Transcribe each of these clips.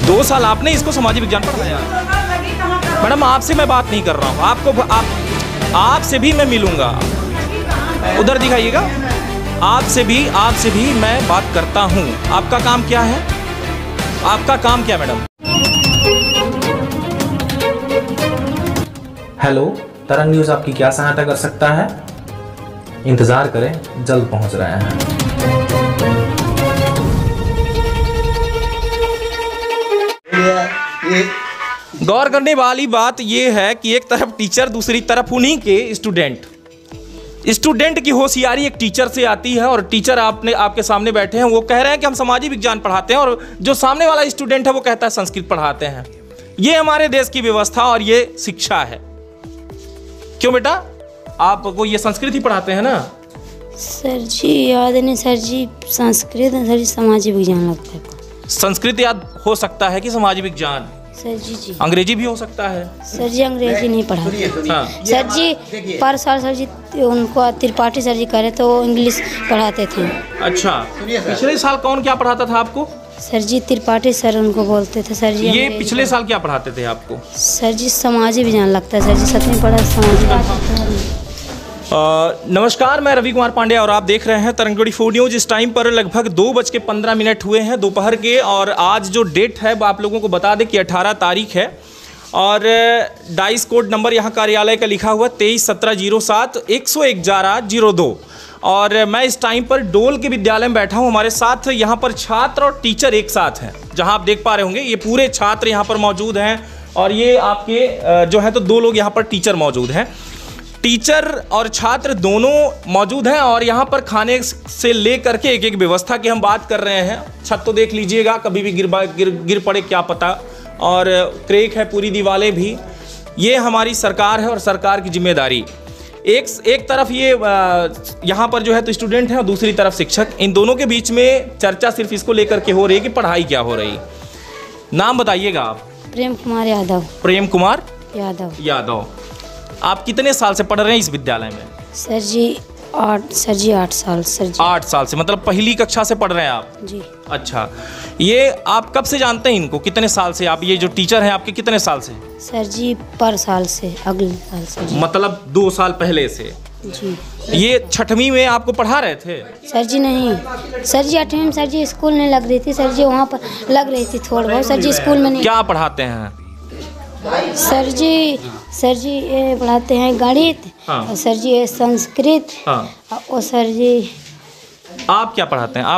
2 साल आपने इसको समाजिक विज्ञान पढ़ाया? मैडम आपसे मैं बात नहीं कर रहा हूँ, आपसे भी मैं मिलूँगा, उधर दिखाइएगा। आपसे भी मैं बात करता हूँ। आपका काम क्या है? आपका काम क्या मैडम? हेलो, तरंग न्यूज़ आपकी क्या सहायता कर सकता है? इंतज़ार करें, जल्द पहुंच रहे हैं। गौर करने वाली बात यह है कि एक तरफ टीचर, दूसरी तरफ उन्हीं के स्टूडेंट की होशियारी एक टीचर से आती है, और टीचर आपके सामने बैठे हैं, वो कह रहे हैं कि हम सामाजिक विज्ञान पढ़ाते हैं, और जो सामने वाला स्टूडेंट है वो कहता है संस्कृत पढ़ाते हैं। ये हमारे देश की व्यवस्था और ये शिक्षा है। क्यों बेटा, आपको ये संस्कृत ही पढ़ाते हैं ना? सर जी याद नहीं सर जी, संस्कृत सर जी, सामाजिक विज्ञान लगता है। संस्कृत याद हो सकता है कि सामाजिक विज्ञान? सर जी अंग्रेजी भी हो सकता है? सर जी अंग्रेजी नहीं पढ़ाते। हाँ। सर जी पर साल सर जी उनको त्रिपाठी सर जी करे तो वो इंग्लिश पढ़ाते थे। अच्छा, पिछले साल कौन क्या पढ़ाता था आपको? सर जी त्रिपाठी सर उनको बोलते थे सर जी। ये पिछले साल क्या पढ़ाते थे आपको? सर जी सामाजिक विज्ञान लगता है सर जी, 7वीं पढ़ा सामाजिक। नमस्कार, मैं रवि कुमार पांडे और आप देख रहे हैं तरंग 24 न्यूज़। इस टाइम पर लगभग 2:15 हुए हैं दोपहर के, और आज जो डेट है वो आप लोगों को बता दें कि 18 तारीख है, और डाइस कोड नंबर यहाँ कार्यालय का लिखा हुआ 23-17-07-111-02। और मैं इस टाइम पर डोल के विद्यालय में बैठा हूँ। हमारे साथ यहाँ पर छात्र और टीचर एक साथ हैं। जहाँ आप देख पा रहे होंगे ये पूरे छात्र यहाँ पर मौजूद हैं, और ये आपके जो है तो 2 लोग यहाँ पर टीचर मौजूद हैं। टीचर और छात्र दोनों मौजूद हैं, और यहाँ पर खाने से ले करके एक व्यवस्था की हम बात कर रहे हैं। छत तो देख लीजिएगा, कभी भी गिर पड़े क्या पता, और क्रैक है पूरी दीवारें भी। ये हमारी सरकार है और सरकार की जिम्मेदारी। एक तरफ ये यहाँ पर जो है तो स्टूडेंट हैं, और दूसरी तरफ शिक्षक। इन दोनों के बीच में चर्चा सिर्फ इसको लेकर के हो रही है कि पढ़ाई क्या हो रही। नाम बताइएगा आप? प्रेम कुमार यादव। प्रेम कुमार यादव। आप कितने साल से पढ़ रहे हैं इस विद्यालय में? सर जी 8 साल सर जी। 8 साल से, मतलब पहली कक्षा से पढ़ रहे हैं आप? जी। अच्छा, ये आप कब से जानते हैं इनको? कितने साल से? आप ये जो टीचर हैं आपके कितने साल से? सर जी पर साल से, अगले साल से जी। मतलब 2 साल पहले से जी। ये 6वीं में आपको पढ़ा रहे थे? सर जी नहीं, सर जी 8वीं में सर जी स्कूल नहीं लग रही थी सर जी, वहाँ पर लग रही थी थोड़ा बहुत सर जी, स्कूल में नहीं। क्या पढ़ाते हैं? सर जी ये पढ़ाते हैं गणित। हाँ। और सर जी ये संस्कृत। हाँ। और सर जी आप क्या पढ़ाते हैं?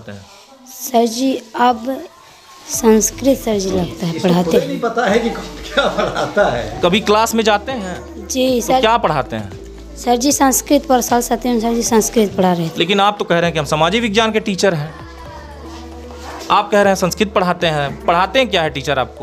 सर जी अब संस्कृत सर जी लगता है पढ़ाते हैं। नहीं पता है कि क्या पढ़ाता है। कभी क्लास में जाते हैं? जी सर। तो क्या पढ़ाते हैं? सर जी संस्कृत पर साल 7वीं में सर जी संस्कृत पढ़ा रहे थे। लेकिन आप तो कह रहे हैं कि हम सामाजिक विज्ञान के टीचर हैं, आप कह रहे हैं संस्कृत पढ़ाते हैं। पढ़ाते हैं क्या है टीचर आपको?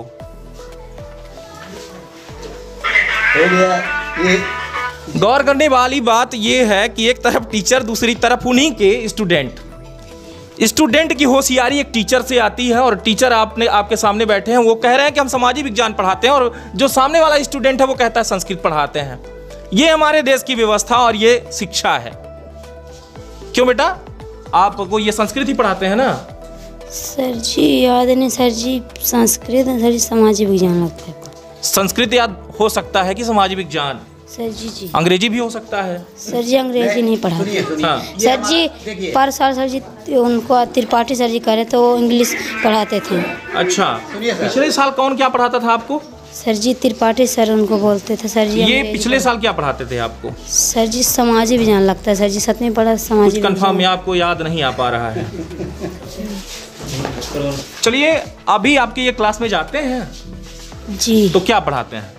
गौर करने वाली बात यह है कि एक तरफ टीचर, दूसरी तरफ उन्हीं के स्टूडेंट की होशियारी एक टीचर से आती है, और टीचर आपके सामने बैठे हैं, वो कह रहे हैं कि हम सामाजिक विज्ञान पढ़ाते हैं, और जो सामने वाला स्टूडेंट है वो कहता है संस्कृत पढ़ाते हैं। ये हमारे देश की व्यवस्था और ये शिक्षा है। क्यों बेटा, आपको ये संस्कृत ही पढ़ाते हैं ना? सर जी याद नहीं सर जी, संस्कृत सर जी, सामाजिक विज्ञान लगता है। संस्कृत याद हो सकता है कि सामाजिक विज्ञान? सर जी अंग्रेजी भी हो सकता है? सर जी अंग्रेजी नहीं पढ़ाते। हाँ। सर जी पर साल सर जी उनको त्रिपाठी सर जी करे तो वो इंग्लिश पढ़ाते थे। अच्छा, पिछले साल कौन क्या पढ़ाता था आपको? सर जी त्रिपाठी सर उनको बोलते थे सर जी। ये पिछले साल क्या पढ़ाते थे आपको? सर जी सामाजिक विज्ञान लगता है सर जी, 7वीं पढ़ा सामाजिक। कंफर्म है, आपको याद नहीं आ पा रहा है? चलिए, अभी आपके ये क्लास में जाते हैं जी, तो क्या पढ़ाते हैं?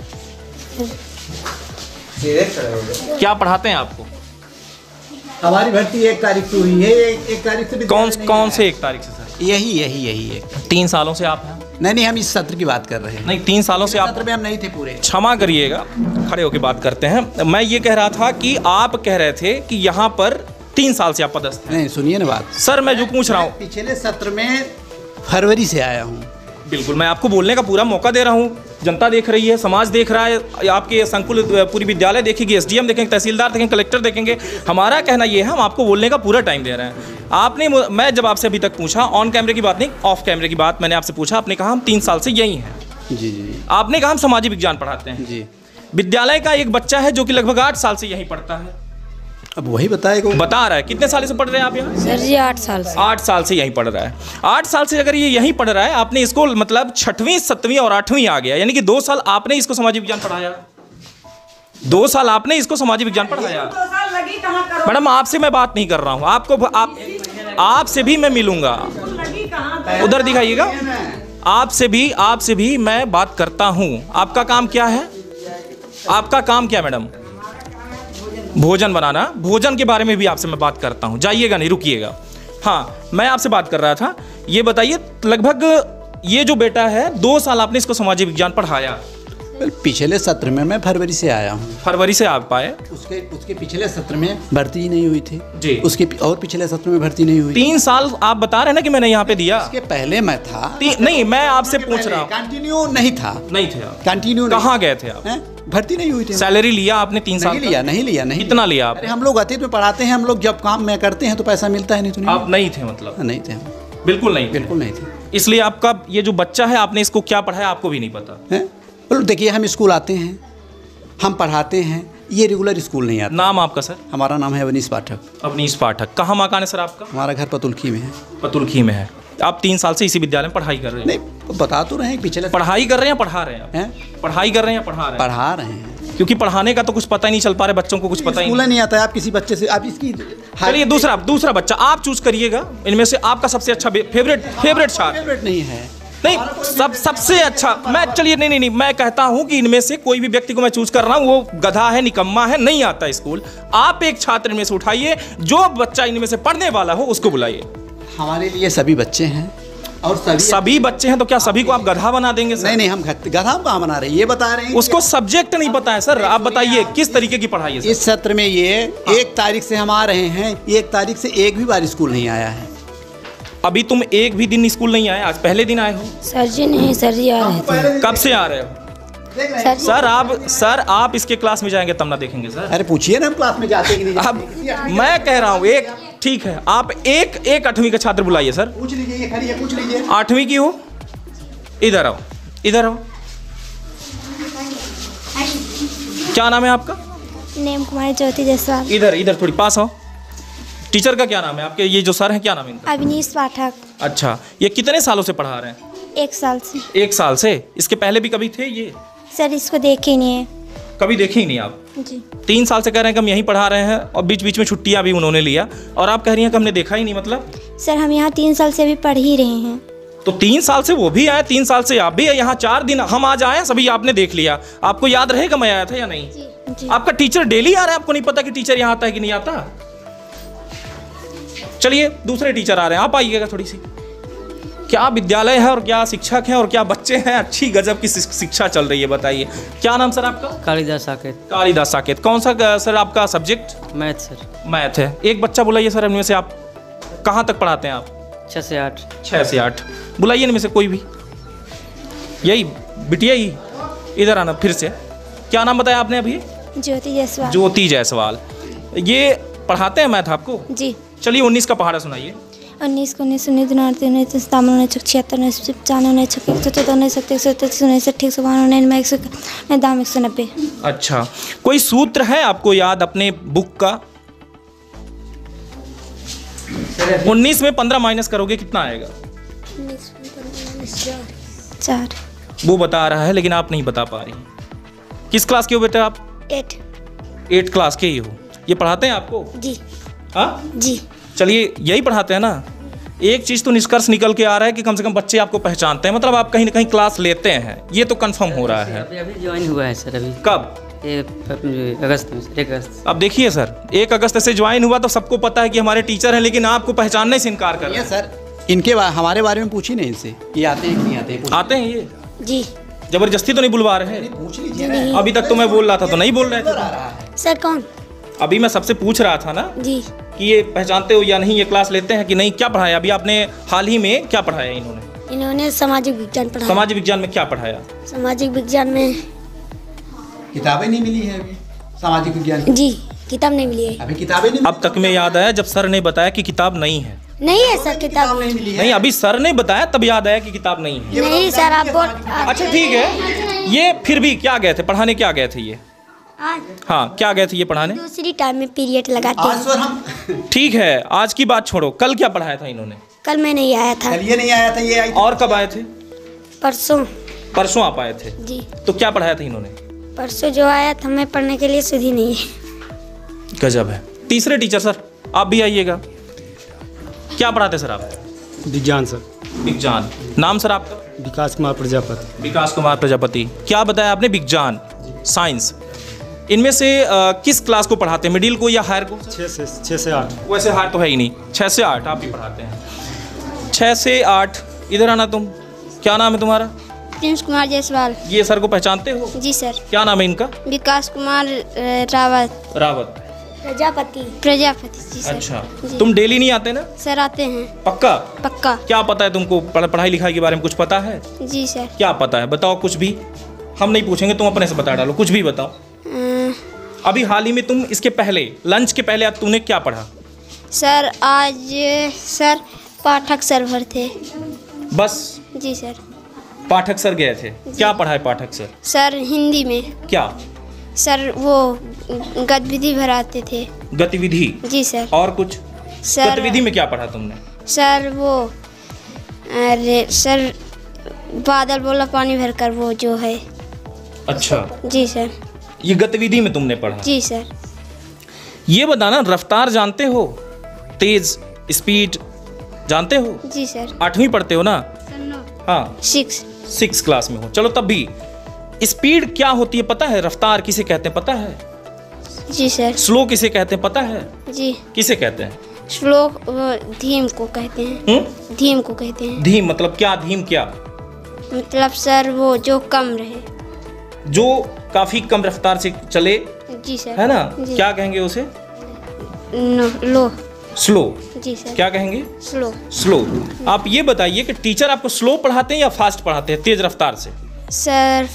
क्या पढ़ाते हैं आपको? हमारी भर्ती 1 तारीख से हुई है। 1 तारीख से कौन से 1 तारीख से सर? यही 3 सालों से आप हैं? नहीं, हम इस सत्र की बात कर रहे हैं। नहीं, 3 सालों से आप सत्र में हम नहीं थे पूरे। क्षमा करिएगा, खड़े होकर बात करते हैं। मैं ये कह रहा था कि आप कह रहे थे कि यहाँ पर 3 साल से आप पदस्थ हैं। नहीं, सुनिए ना बात। सर मैं जो पूछ रहा हूँ, पिछले सत्र में फरवरी से आया हूँ। बिल्कुल, मैं आपको बोलने का पूरा मौका दे रहा हूँ। जनता देख रही है, समाज देख रहा है, आपके संकुल पूरी विद्यालय देखेगी, एसडीएम देखेंगे, तहसीलदार देखेंगे, कलेक्टर देखेंगे। हमारा कहना ये है, हम आपको बोलने का पूरा टाइम दे रहे हैं। आपने मैं जब आपसे अभी तक पूछा, ऑन कैमरे की बात नहीं, ऑफ कैमरे की बात मैंने आपसे पूछा, आपने कहा हम 3 साल से यही हैं। जी जी। आपने कहा हम सामाजिक विज्ञान पढ़ाते हैं जी। विद्यालय का एक बच्चा है जो कि लगभग 8 साल से यहीं पढ़ता है। अब वही बताएगा। बता रहा है कितने साल से पढ़ रहे हैं आप यहाँ? सर जी 8 साल से। 8 साल से यहीं पढ़ रहा है। 8 साल से अगर ये यहीं पढ़ रहा है, आपने इसको मतलब 6वीं 7वीं और 8वीं आ गया, यानी कि 2 साल आपने इसको सामाजिक विज्ञान पढ़ाया। 2 साल आपने इसको सामाजिक विज्ञान पढ़ाया। मैडम आपसे मैं बात नहीं कर रहा हूँ, आपसे भी मैं मिलूंगा, उधर दिखाइएगा। आपसे भी मैं बात करता हूँ। आपका काम क्या है? आपका काम क्या मैडम? भोजन बनाना। भोजन के बारे में भी आपसे मैं बात करता हूँ, जाइएगा नहीं, रुकिएगा। हाँ, मैं आपसे बात कर रहा था, ये बताइए लगभग ये जो बेटा है 2 साल आपने इसको सामाजिक विज्ञान पढ़ाया। पिछले सत्र में मैं फरवरी से आया हूँ। फरवरी से आप पाए? उसके पिछले सत्र में भर्ती ही नहीं हुई थी जी। उसके और पिछले सत्र में भर्ती नहीं हुई। 3 साल आप बता रहे हैं ना कि मैंने यहाँ पे दिया। इसके पहले मैं था। नहीं, मैं आपसे पूछ रहा हूँ। कंटिन्यू नहीं था। नहीं थे आप? कंटिन्यू कहाँ गए थे आप? भर्ती नहीं हुई थी। सैलरी लिया आपने 3 साल? नहीं लिया। कितना लिया आप? अरे हम लोग अतीत में पढ़ाते हैं, हम लोग जब काम में करते हैं तो पैसा मिलता है, नहीं तो नहीं। आप नहीं थे मतलब? नहीं थे, बिल्कुल नहीं, बिल्कुल नहीं थे। इसलिए आपका ये जो बच्चा है, आपने इसको क्या पढ़ाया आपको भी नहीं पता है? देखिए, हम स्कूल आते हैं, हम पढ़ाते हैं, ये रेगुलर स्कूल नहीं आता। नाम आपका सर? हमारा नाम है अवनीश पाठक। अवनीश पाठक। कहाँ मकान है सर आपका? हमारा घर पतुलखी में है। पतुलखी में है। आप 3 साल से इसी विद्यालय में पढ़ाई कर रहे हैं? नहीं, बता तो रहे हैं पिछले। पढ़ाई कर रहे हैं, पढ़ा रहे हैं? पढ़ाई कर रहे हैं, पढ़ा रहे हैं? पढ़ा रहे हैं, क्योंकि पढ़ाने का तो कुछ पता ही नहीं चल पा रहा है, बच्चों को कुछ पता ही नहीं आता है। आप किसी बच्चे से आप इसकी चलिए दूसरा बच्चा आप चूज करिएगा, इनमें से आपका सबसे अच्छा फेवरेट छात्र। फेवरेट नहीं है, नहीं, सबसे अच्छा मैं, चलिए नहीं, मैं कहता हूं कि इनमें से कोई भी व्यक्ति को मैं चूज कर रहा हूं, वो गधा है, निकम्मा है, नहीं आता स्कूल। आप एक छात्र इनमें से उठाइए, जो बच्चा इनमें से पढ़ने वाला हो उसको बुलाइए। हमारे लिए सभी बच्चे हैं और सभी बच्चे हैं, तो क्या सभी को आप गधा बना देंगे सर? नहीं, हम गधा कहाँ बना रहे हैं, ये बता रहे हैं। उसको सब्जेक्ट नहीं पता है सर। आप बताइए किस तरीके की पढ़ाई है? इस सत्र में ये 1 तारीख से हम आ रहे हैं, 1 तारीख से एक भी बार स्कूल नहीं आया है। अभी तुम एक भी दिन स्कूल नहीं आए? आज पहले दिन आए हो? सर जी नहीं, सर जी आ रहे थे। कब से आ रहे हो? सर आप इसके क्लास में जाएंगे तब ना देखेंगे सर। अरे पूछिए ना, हम क्लास में जाते कि नहीं जाते? अब मैं कह रहा हूँ, एक ठीक है, आप एक 8वीं का छात्र बुलाइए सर। पूछ लीजिए, खड़ी है, पूछ लीजिए। 8वीं की हो? इधर आओ। क्या नाम है आपका? नेम कुमारी ज्योति जायसवाल। इधर थोड़ी पास आओ। टीचर का क्या नाम है आपके? ये जो सर हैं क्या नाम है इनका? अवनीश पाठक। अच्छा, ये कितने सालों से पढ़ा रहे हैं? 1 साल से। 1 साल से? इसके पहले भी कभी थे ये? सर इसको देखे ही नहीं है। कभी देखे ही नहीं आप? जी। 3 साल से कह रहे हैं कि हम यहीं पढ़ा रहे हैं, और बीच में छुट्टियां भी उन्होंने लिया, और आप कह रही हैं कि हमने देखा ही नहीं। मतलब सर हम यहाँ 3 साल से भी पढ़ ही रहे हैं। तो 3 साल से वो भी आए, 3 साल से आप भी आए। यहाँ 4 दिन हम आज आए, सभी आपने देख लिया। आपको याद रहेगा मैं आया था या नहीं? जी। आपका टीचर डेली आ रहा है, आपको नहीं पता कि टीचर यहाँ आता है कि नहीं आता? चलिए दूसरे टीचर आ रहे हैं, आप आइएगा थोड़ी सी। क्या विद्यालय है और क्या शिक्षक हैं और क्या बच्चे हैं, अच्छी गजब की शिक्षा चल रही है। बताइए क्या नाम सर आपका? कालिदास साकेत। कालिदास साकेत। कौन सा सर आपका सब्जेक्ट? Math sir. मैथ है। एक बच्चा बुलाइए सर इनमें से। आप कहाँ तक पढ़ाते हैं आप? 6 से 8। 6 से 8 बुलाइए इनमें से कोई भी। यही बिटिया ही, इधर आना फिर से। क्या नाम बताया आपने अभी? ज्योति जायसवाल। ज्योति जायसवाल। ये पढ़ाते हैं मैथ आपको? जी। चलिए 19 का पहाड़ा सुनाइए। 19 को 19 19 19 19 19 76 19 95 190। अच्छा, कोई सूत्र है आपको याद अपने बुक का? 19 में 15 माइनस करोगे कितना आएगा? 4। वो बता रहा है लेकिन आप नहीं बता पा रही। किस क्लास के हो बेटा आप? 8 क्लास के ही हो। ये पढ़ाते हैं आपको? जी। हाँ जी। चलिए यही पढ़ाते हैं ना। एक चीज़ तो निष्कर्ष निकल के आ रहा है कि कम से कम बच्चे आपको पहचानते हैं, मतलब आप कहीं ना कहीं क्लास लेते हैं, ये तो कंफर्म हो रहा है। अभी ज्वाइन हुआ है सर। अभी कब? अगस्त में, 1 अगस्त। अब देखिए सर, 1 अगस्त से ज्वाइन हुआ तो सबको पता है कि हमारे टीचर हैं, लेकिन आपको पहचानने से इनकार कर रहे हैं। सर इनके हमारे बारे में पूछिए नहीं इनसे, ये आते हैं कि नहीं आते हैं? आते हैं ये? जी। जबरदस्ती तो नहीं बुलवा रहे हैं? पूछ लीजिए। अभी तक तो मैं बोल रहा था तो नहीं बोल रहे थे। सर कौन? अभी मैं सबसे पूछ रहा था ना जी कि ये पहचानते हो या नहीं, ये क्लास लेते हैं कि नहीं, क्या पढ़ाया अभी आपने हाल ही में, क्या पढ़ाया इन्होंने? इन्होंने सामाजिक विज्ञान पढ़ाया। सामाजिक विज्ञान में क्या पढ़ाया? सामाजिक विज्ञान में किताबें नहीं मिली है अभी सामाजिक विज्ञान की। जी किताब नहीं मिली है। अभी किताबें नहीं अब तक में याद आया जब सर ने बताया कि किताब नहीं है। नहीं है सर किताब नहीं मिली है। नहीं, अभी सर ने बताया तब याद आया कि किताब नहीं है। नहीं सर आप बोल अच्छा ठीक है, ये फिर भी क्या गए थे पढ़ाने, क्या गए थे ये? आज हाँ, क्या गए थे ये पढ़ाने? दूसरी टाइम में पीरियड लगाते आज हैं। सर हम ठीक है, आज की बात छोड़ो, कल क्या पढ़ाया था इन्होंने? कल मैं नहीं आया था। कल ये नहीं आया था, ये आई थी। और कब आए थे? परसों। परसों आप आए थे। जी तो क्या पढ़ाया था इन्होंने? परसों जो आया था मैं पढ़ने के लिए सुधी नहीं है। गजब है। तीसरे टीचर सर आप भी आइएगा। क्या पढ़ाते सर आप? विज्ञान सर। विज्ञान। नाम सर आपका? विकास कुमार प्रजापति। विकास कुमार प्रजापति। क्या बताया आपने? विज्ञान, साइंस। इनमें से किस क्लास को पढ़ाते हैं, मिडिल को या हायर को? 6 से 8। वैसे हायर तो है ही नहीं। 6 से 8 आप ही पढ़ाते हैं। 6 से 8। इधर आना तुम। क्या नाम है तुम्हारा? प्रिंस कुमार जायसवाल। ये सर को पहचानते हो? जी सर। क्या नाम है इनका? विकास कुमार रावत। रावत। प्रजापति जी सर। अच्छा, जी। तुम डेली नहीं आते ना? सर आते हैं। पक्का? पक्का। क्या पता है तुमको, पढ़ाई लिखाई के बारे में कुछ पता है? जी सर। क्या पता है बताओ कुछ भी। हम नहीं पूछेंगे, तुम अपने से बता डालो, कुछ भी बताओ। अभी हाल ही में तुम इसके पहले, लंच के पहले आज तूने क्या पढ़ा? सर आज सर पाठक सर भर थे। बस जी सर। पाठक सर गए थे। क्या पढ़ाए पाठक सर? सर हिंदी में क्या? सर वो गतिविधि भराते थे। गतिविधि? जी सर। और कुछ? सर गतिविधि में क्या पढ़ा तुमने? सर वो अरे सर बादल बोला पानी भरकर वो जो है। अच्छा, जी सर। ये गतिविधि में तुमने पढ़ा। जी सर। ये बताना, रफ्तार जानते हो? तेज, स्पीड जानते हो? जी सर। 8वीं पढ़ते हो ना? हाँ, 6 क्लास में हो। चलो तब भी स्पीड क्या होती है पता है? रफ्तार किसे कहते हैं पता है? जी सर। स्लो किसे कहते हैं पता है? जी किसे कहते हैं? स्लो धीम को कहते हैं। धीम को कहते हैं। धीम मतलब क्या? धीम क्या मतलब सर वो जो कम रहे, जो काफी कम रफ्तार से चले, जी सर। है ना? जी। क्या कहेंगे उसे? लो। स्लो। जी सर। क्या कहेंगे? स्लो। स्लो। आप ये बताइए कि टीचर आपको स्लो पढ़ाते हैं या फास्ट पढ़ाते हैं, तेज रफ्तार से? सर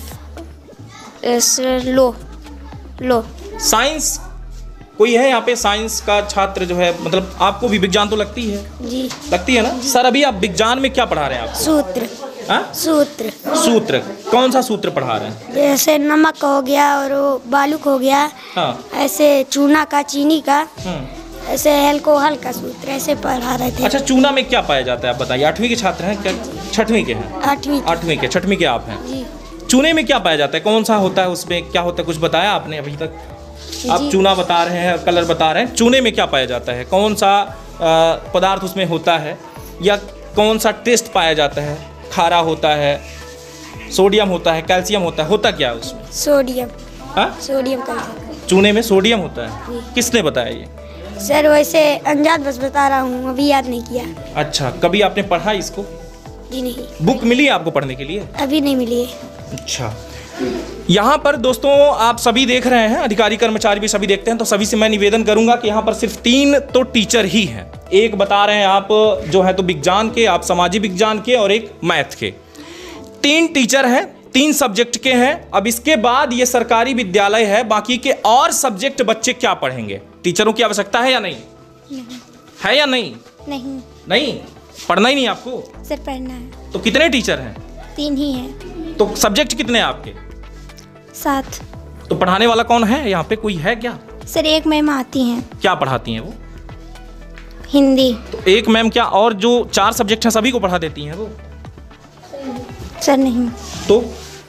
लो। साइंस कोई है यहाँ पे? साइंस का छात्र जो है, मतलब आपको भी विज्ञान तो लगती है? जी लगती है ना? सर अभी आप विज्ञान में क्या पढ़ा रहे हैं आप? सूत्र। हाँ? सूत्र। सूत्र। कौन सा सूत्र पढ़ा रहे हैं? जैसे नमक हो गया और वो बालूक हो गया। हाँ। ऐसे चूना का, चीनी का, ऐसे एल्कोहल का सूत्र ऐसे पढ़ा रहे थे। अच्छा, चूना में क्या पाया जाता है आप बताइए? 8वीं के छात्र हैं क्या? 6वीं के हैं? 8वीं के, 6वीं के आप हैं। जी। चूने में क्या पाया जाता है? कौन सा होता है उसमें, क्या होता है? कुछ बताया आपने अभी तक? आप चूना बता रहे हैं, कलर बता रहे हैं, चूने में क्या पाया जाता है? कौन सा पदार्थ उसमें होता है, या कौन सा टेस्ट पाया जाता है? खारा होता है, सोडियम होता है, कैल्शियम होता है, होता क्या है उसमें? सोडियम। हाँ? सोडियम का। चूने में सोडियम होता है। किसने बताया ये? सर वैसे अनजान बस बता रहा हूँ, अभी याद नहीं किया। अच्छा, कभी आपने पढ़ा इसको? जी नहीं। बुक मिली है आपको पढ़ने के लिए? अभी नहीं मिली है। अच्छा, यहाँ पर दोस्तों आप सभी देख रहे हैं, अधिकारी कर्मचारी भी सभी देखते हैं, तो सभी से मैं निवेदन करूंगा कि यहाँ पर सिर्फ 3 तो टीचर ही हैं। एक बता रहे हैं आप जो है तो विज्ञान के, आप सामाजिक विज्ञान के, और एक मैथ के। 3 टीचर हैं, 3 सब्जेक्ट के हैं। अब इसके बाद ये सरकारी विद्यालय है, बाकी के और सब्जेक्ट बच्चे क्या पढ़ेंगे? टीचरों की आवश्यकता है या नहीं? है या नहीं? नहीं पढ़ना ही नहीं आपको? सर पढ़ना है। तो कितने टीचर हैं? 3 ही हैं। तो सब्जेक्ट कितने हैं आपके? 7। तो पढ़ाने वाला कौन है यहाँ पे, कोई है क्या? सर एक मैम आती हैं। क्या पढ़ाती हैं वो? हिंदी। तो एक मैम क्या, और जो 4 सब्जेक्ट हैं सभी को पढ़ा देती हैं वो? सर नहीं। तो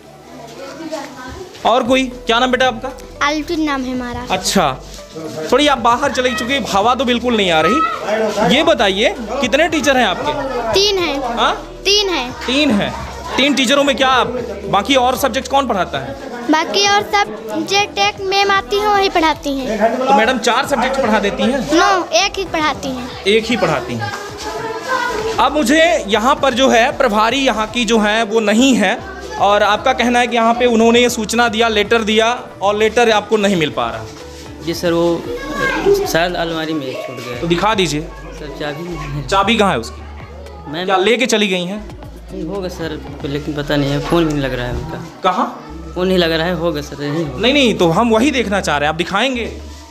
और कोई? क्या नाम बेटा आपका? आल्टुन नाम है हमारा। अच्छा, थोड़ी आप बाहर चले चुके, हवा तो बिल्कुल नहीं आ रही। ये बताइए कितने टीचर हैं आपके? 3 हैं। हाँ? 3 हैं। 3 हैं। 3 टीचरों में क्या बाकी और सब्जेक्ट कौन पढ़ाता है? बाकी और सब्जेक्ट एक मैम आती हैं, वही पढ़ाती हैं। तो मैडम 4 सब्जेक्ट पढ़ा देती हैं? नो, एक ही पढ़ाती हैं। एक ही पढ़ाती हैं। अब मुझे यहाँ पर जो है प्रभारी यहाँ की जो है वो नहीं है, और आपका कहना है कि यहाँ पे उन्होंने ये सूचना दिया, लेटर दिया, और लेटर आपको नहीं मिल पा रहा। जी सर, वो शायद अलमारी में छूट गया। तो दिखा दीजिए। सर चाबी चाबी कहाँ है उसकी? मैम क्या लेके चली गई हैं? नहीं होगा सर, लेकिन पता नहीं है, फ़ोन भी नहीं लग रहा है उनका। कहाँ? फ़ोन नहीं लग रहा है, होगा सर, नहीं होगा। नहीं, तो हम वही देखना चाह रहे हैं, आप दिखाएंगे?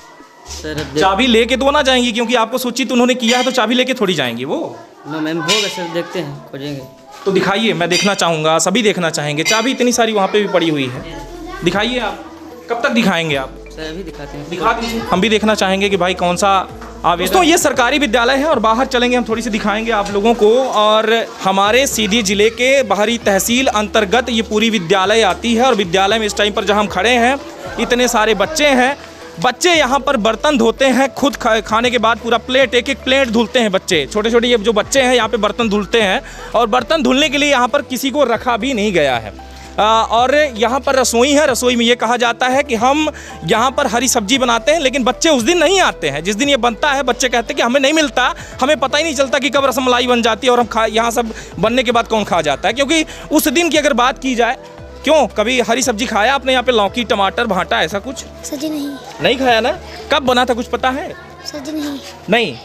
सर अब चाबी लेके तो ना जाएंगी, क्योंकि आपको सूचित उन्होंने किया है, तो चाबी लेके थोड़ी जाएंगी वो। मैम होगा सर, देखते हैं, खोजेंगे। तो दिखाइए, मैं देखना चाहूँगा, सभी देखना चाहेंगे। चाबी इतनी सारी वहाँ पे भी पड़ी हुई है, दिखाइए आप। कब तक दिखाएंगे आप? सर अभी दिखाते हैं। दिखा दीजिए, हम भी देखना चाहेंगे कि भाई कौन सा आवेदन। दोस्तों ये सरकारी विद्यालय है और बाहर चलेंगे, हम थोड़ी सी दिखाएंगे आप लोगों को। और हमारे सीधी जिले के बाहरी तहसील अंतर्गत ये पूरी विद्यालय आती है। और विद्यालय में इस टाइम पर जहाँ हम खड़े हैं, इतने सारे बच्चे हैं। बच्चे यहाँ पर बर्तन धोते हैं, खुद खाने के बाद पूरा प्लेट, एक एक प्लेट धुलते हैं बच्चे। छोटे छोटे ये जो बच्चे हैं यहाँ पे बर्तन धुलते हैं, और बर्तन धुलने के लिए यहाँ पर किसी को रखा भी नहीं गया है। और यहाँ पर रसोई है। रसोई में ये कहा जाता है कि हम यहाँ पर हरी सब्जी बनाते हैं, लेकिन बच्चे उस दिन नहीं आते हैं जिस दिन ये बनता है। बच्चे कहते हैं कि हमें नहीं मिलता, हमें पता ही नहीं चलता कि कब रसमलाई बन जाती है और हम यहाँ सब बनने के बाद कौन खा जाता है। क्योंकि उस दिन की अगर बात की जाए, क्यों कभी हरी सब्जी खाया आपने यहाँ पे? लौकी, टमाटर, भांटा, ऐसा कुछ? सर जी नहीं खाया ना? कब बना था कुछ पता है? सर जी नहीं।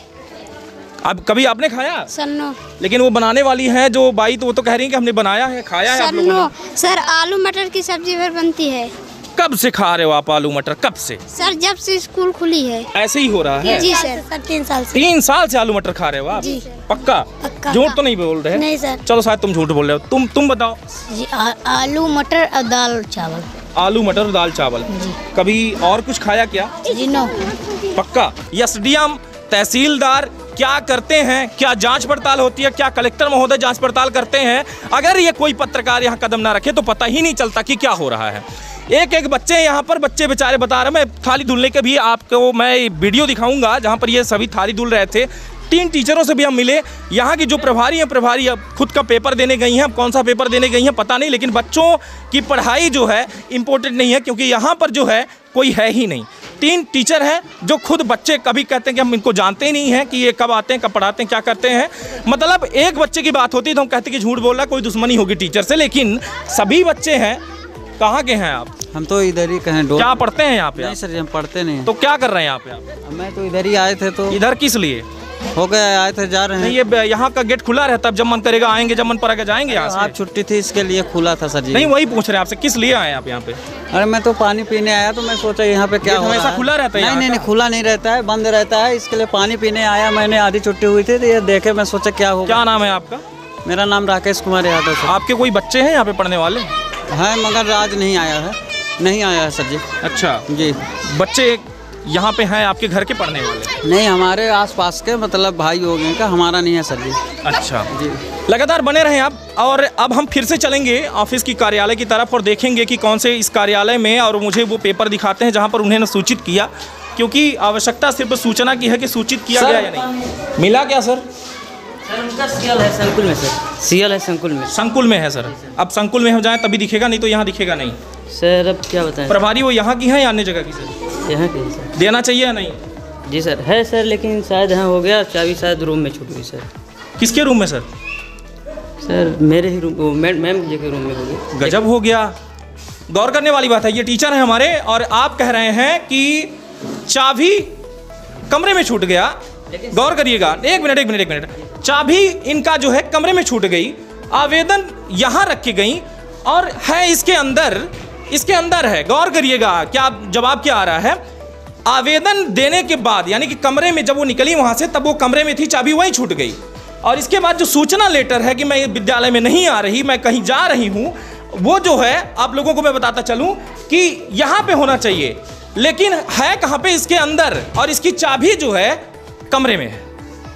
अब कभी आपने खाया? Sir no. लेकिन वो बनाने वाली है जो बाई, तो वो तो कह रही है कि हमने बनाया है, खाया है आप लोगों ने? सर आलू मटर की सब्जी फिर बनती है। कब से खा रहे हो आप आलू मटर? कब से? सर जब से स्कूल खुली है। ऐसे ही हो रहा है? जी सर, 3 साल से। 3 साल से आलू मटर खा रहे हो आप? जी। पक्का? झूठ तो नहीं बोल रहे? नहीं सर। चलो शायद तुम झूठ बोल रहे हो। तुम बताओ। जी आलू मटर और दाल चावल। आलू मटर और दाल चावल। कभी और कुछ खाया क्या? जी नो। पक्का? एसडीएम, तहसीलदार क्या करते हैं? क्या जांच पड़ताल होती है? क्या कलेक्टर महोदय जांच पड़ताल करते हैं? अगर ये कोई पत्रकार यहाँ कदम ना रखे तो पता ही नहीं चलता कि क्या हो रहा है। एक एक बच्चे यहाँ पर, बच्चे बेचारे बता रहे हैं। मैं थाली धुलने के भी आपको मैं वीडियो दिखाऊंगा जहाँ पर ये सभी थाली धुल रहे थे। 3 टीचरों से भी हम मिले। यहाँ की जो प्रभारी हैं, प्रभारी अब खुद का पेपर देने गई हैं। अब कौन सा पेपर देने गई हैं पता नहीं, लेकिन बच्चों की पढ़ाई जो है इम्पोर्टेंट नहीं है, क्योंकि यहाँ पर जो है कोई है ही नहीं। 3 टीचर हैं जो खुद बच्चे कभी कहते हैं कि हम इनको जानते ही नहीं हैं कि ये कब आते हैं, कब पढ़ाते हैं, क्या करते हैं। मतलब एक बच्चे की बात होती है तो हम कहते हैं कि झूठ बोल रहा है, कोई दुश्मनी होगी टीचर से, लेकिन सभी बच्चे हैं। कहाँ के हैं आप? हम तो इधर ही कहें। क्या पढ़ते हैं यहाँ पे? नहीं सर, हम पढ़ते नहीं। तो क्या कर रहे हैं यहाँ पे आप? मैं तो इधर ही आए थे। तो इधर किस लिए? हो गए, आए थे, जा रहे हैं। नहीं, ये यहाँ का गेट खुला रहता है, जब मन करेगा आएंगे, जब मन पड़ेगा जाएंगे यहाँ से। आज छुट्टी थी इसके लिए खुला था सर जी। नहीं, वही पूछ रहे हैं आपसे, किस लिए आए आप यहाँ पे? अरे मैं तो पानी पीने आया, तो मैं सोचा यहाँ पे क्या हो रहा है। खुला रहता है? नहीं, खुला नहीं रहता है, बंद रहता है। इसके लिए पानी पीने आया मैंने, आधी छुट्टी हुई थी तो ये देखे, मैं सोचा क्या होगा। क्या नाम है आपका? मेरा नाम राकेश कुमार यादव सर। आपके कोई बच्चे हैं यहाँ पे पढ़ने वाले? है, मगर आज नहीं आया है, नहीं आया है सर जी। अच्छा जी। बच्चे यहाँ पे हैं आपके घर के पढ़ने वाले? नहीं, हमारे आसपास के, मतलब भाई हो गए का, हमारा नहीं है सर जी। अच्छा जी। लगातार बने रहें आप। और अब हम फिर से चलेंगे ऑफिस की कार्यालय की तरफ और देखेंगे कि कौन से इस कार्यालय में, और मुझे वो पेपर दिखाते हैं जहाँ पर उन्होंने सूचित किया, क्योंकि आवश्यकता सिर्फ सूचना की है कि सूचित किया गया या नहीं। मिला क्या सर? सर उनका सीएल है संकुल में सर, सीएल है संकुल में। संकुल में है सर? अब संकुल में हो जाए तभी दिखेगा, नहीं तो यहाँ दिखेगा नहीं। सर अब क्या बताएं। प्रभारी वो यहाँ की है या अन्य जगह की सर? यहाँ की है सर। देना चाहिए या नहीं? जी सर है सर, लेकिन शायद यहाँ हो गया, चाबी शायद रूम में छूट गई सर। किसके रूम में सर? सर मेरे ही रूम, मैम जी के रूम में हो गई। गजब हो गया, गौर करने वाली बात है। ये टीचर हैं हमारे और आप कह रहे हैं कि चाबी कमरे में छूट गया। गौर करिएगा, एक मिनट। चाबी इनका जो है कमरे में छूट गई, आवेदन यहाँ रखी गई और है इसके अंदर है। गौर करिएगा क्या जवाब क्या आ रहा है। आवेदन देने के बाद, यानी कि कमरे में जब वो निकली वहाँ से, तब वो कमरे में थी, चाबी वहीं छूट गई। और इसके बाद जो सूचना लेटर है कि मैं विद्यालय में नहीं आ रही, मैं कहीं जा रही हूँ, वो जो है आप लोगों को मैं बताता चलूँ कि यहाँ पे होना चाहिए, लेकिन है कहाँ पे? इसके अंदर, और इसकी चाबी जो है कमरे में है।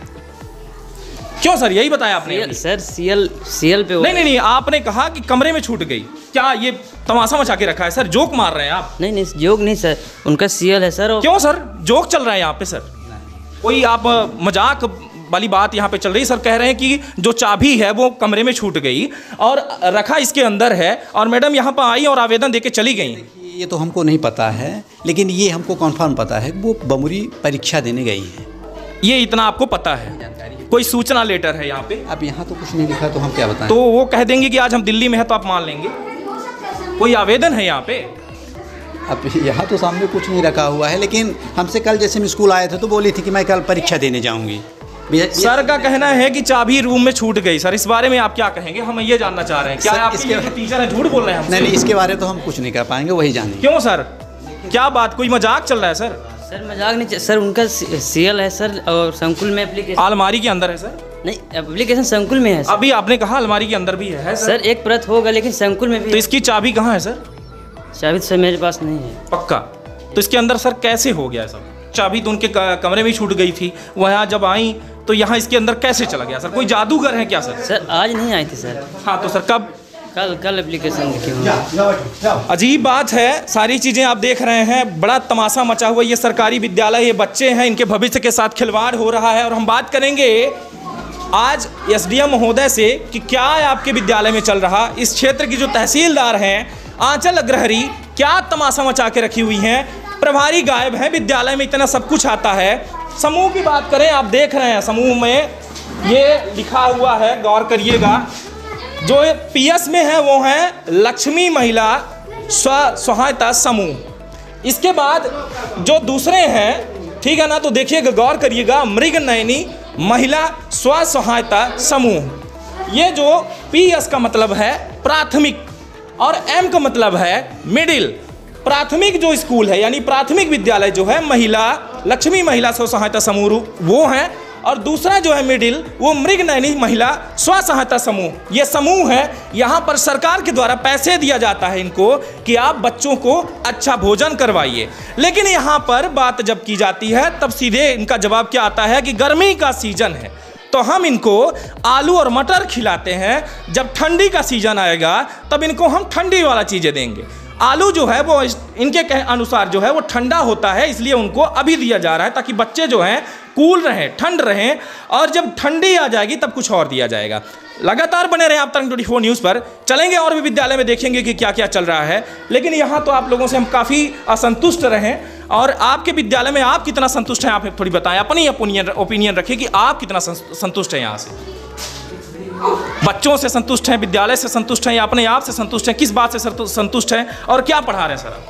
क्यों सर, यही बताया आपने? सर सीएल पे नहीं, आपने कहा कि कमरे में छूट गई। क्या ये तमाशा मचा के रखा है सर? जोक मार रहे हैं आप? नहीं, जोक नहीं सर, उनका सीएल है सर। क्यों सर, जोक चल रहा है यहाँ पे सर? कोई आप मजाक वाली बात यहाँ पे चल रही? सर कह रहे हैं कि जो चाबी है वो कमरे में छूट गई और रखा इसके अंदर है, और मैडम यहाँ पर आई और आवेदन देके चली गई। ये तो हमको नहीं पता है, लेकिन ये हमको कन्फर्म पता है वो बमुरी परीक्षा देने गई है। ये इतना आपको पता है? कोई सूचना लेटर है यहाँ पे? अब यहाँ तो कुछ नहीं लिखा, तो हम क्या बताएं? तो वो कह देंगे कि आज हम दिल्ली में है, तो आप मान लेंगे? कोई आवेदन है यहाँ पे? अब यहाँ तो सामने कुछ नहीं रखा हुआ है, लेकिन हमसे कल जैसे हम स्कूल आए थे तो बोली थी कि मैं कल परीक्षा देने जाऊँगी। सर का कहना है कि चाबी रूम में छूट गई। सर इस बारे में आप क्या कहेंगे? हम ये जानना चाह रहे हैं, क्या आपके टीचर हैं झूठ बोल रहे हैं? नहीं, इसके बारे तो हम कुछ नहीं कर पाएंगे, वही जानेंगे। क्यों सर, क्या बात, कोई मजाक चल रहा है सर? सर मजाक नहीं सर, उनका सीएल है सर, और संकुल में एप्लीकेशन अलमारी के अंदर है सर? नहीं, एप्लीकेशन संकुल में है सर। अभी आपने कहा अलमारी के अंदर भी है सर? सर एक प्रत होगा, लेकिन संकुल में भी। तो इसकी चाबी कहाँ है सर? चाबी सर मेरे पास नहीं है। पक्का? तो इसके अंदर सर कैसे हो गया सब? चाबी तो उनके कमरे में ही छूट गई थी, वहाँ जब आई तो यहाँ इसके अंदर कैसे चला गया सर? कोई जादूगर है क्या सर? सर आज नहीं आई थी सर। हाँ तो सर कब? कल एप्लीकेशन लिखी हुई। अजीब बात है, सारी चीज़ें आप देख रहे हैं, बड़ा तमाशा मचा हुआ। ये सरकारी विद्यालय, ये बच्चे हैं, इनके भविष्य के साथ खिलवाड़ हो रहा है। और हम बात करेंगे आज एसडीएम महोदय से कि क्या आपके विद्यालय में चल रहा। इस क्षेत्र की जो तहसीलदार हैं आंचल अग्रहरी, क्या तमाशा मचा के रखी हुई हैं। प्रभारी गायब है, विद्यालय में इतना सब कुछ आता है। समूह की बात करें, आप देख रहे हैं समूह में ये लिखा हुआ है, गौर करिएगा। जो पीएस में है वो है लक्ष्मी महिला स्व सहायता समूह। इसके बाद जो दूसरे हैं, ठीक है ना, तो देखिएगा, गौर करिएगा, मृग नयनी महिला स्व सहायता समूह। ये जो पीएस का मतलब है प्राथमिक और एम का मतलब है मिडिल। प्राथमिक जो स्कूल है यानी प्राथमिक विद्यालय जो है महिला लक्ष्मी महिला स्व सहायता समूह वो है, और दूसरा जो है मिडिल वो मृग नयनी महिला स्व सहायता समूह। ये समूह है, यहाँ पर सरकार के द्वारा पैसे दिया जाता है इनको कि आप बच्चों को अच्छा भोजन करवाइए। लेकिन यहाँ पर बात जब की जाती है तब सीधे इनका जवाब क्या आता है कि गर्मी का सीजन है तो हम इनको आलू और मटर खिलाते हैं, जब ठंडी का सीजन आएगा तब इनको हम ठंडी वाला चीज़ें देंगे। आलू जो है वो इनके अनुसार जो है वो ठंडा होता है, इसलिए उनको अभी दिया जा रहा है ताकि बच्चे जो हैं कूल रहें, ठंड रहें, और जब ठंडी आ जाएगी तब कुछ और दिया जाएगा। लगातार बने रहें आप तरंग 24 न्यूज़ पर। चलेंगे और भी विद्यालय में, देखेंगे कि क्या क्या चल रहा है। लेकिन यहाँ तो आप लोगों से हम काफ़ी असंतुष्ट रहें, और आपके विद्यालय में आप कितना संतुष्ट हैं आप थोड़ी बताएं, अपनी ओपिनियन रखें कि आप कितना संतुष्ट हैं यहाँ से। बच्चों से संतुष्ट हैं, विद्यालय से संतुष्ट हैं, या अपने आप से संतुष्ट हैं? किस बात से संतुष्ट हैं और क्या पढ़ा रहे हैं सर?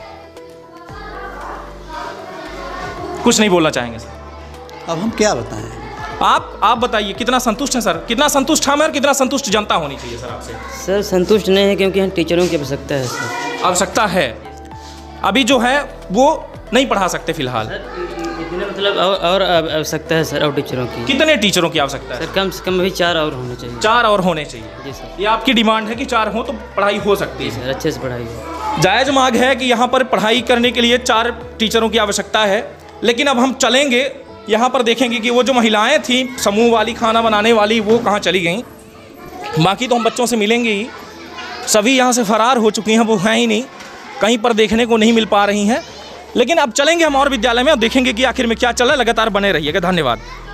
कुछ नहीं बोलना चाहेंगे सर? अब हम क्या बताएं? आप बताइए कितना संतुष्ट हैं सर? कितना संतुष्ट हमें और कितना संतुष्ट जनता होनी चाहिए सर आपसे? सर संतुष्ट नहीं है, क्योंकि हम टीचरों की आवश्यकता है सर। आवश्यकता है, अभी जो है वो नहीं पढ़ा सकते फिलहाल। इतने मतलब और आवश्यकता है सर, और टीचरों की। कितने टीचरों की आवश्यकता है सर? कम से कम अभी 4 और होने चाहिए। 4 और होने चाहिए? जी सर। ये आपकी डिमांड है कि 4 हो तो पढ़ाई हो सकती है? सर अच्छे से पढ़ाई हो। जायज़ मांग है कि यहाँ पर पढ़ाई करने के लिए 4 टीचरों की आवश्यकता है। लेकिन अब हम चलेंगे यहाँ पर, देखेंगे कि वो जो महिलाएं थी समूह वाली, खाना बनाने वाली, वो कहाँ चली गई। बाकी तो हम बच्चों से मिलेंगे ही, सभी यहाँ से फरार हो चुकी हैं, वो हैं ही नहीं, कहीं पर देखने को नहीं मिल पा रही हैं। लेकिन अब चलेंगे हम और विद्यालय में और देखेंगे कि आखिर में क्या चल रहा है। लगातार बने रहिएगा, धन्यवाद।